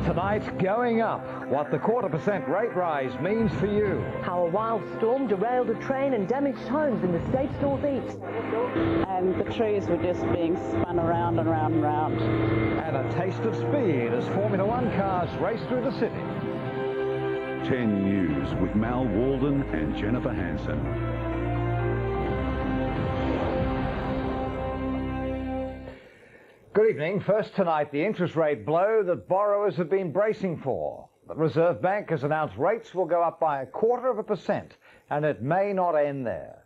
Tonight, going up, what the 0.25% rate rise means for you. How a wild storm derailed a train and damaged homes in the state's northeast. And the trees were just being spun around and round and round. And a taste of speed as Formula One cars race through the city. 10 News with Mal, Walden and Jennifer Hansen. Good evening. First tonight, the interest rate blow that borrowers have been bracing for. The Reserve Bank has announced rates will go up by 0.25%, and it may not end there.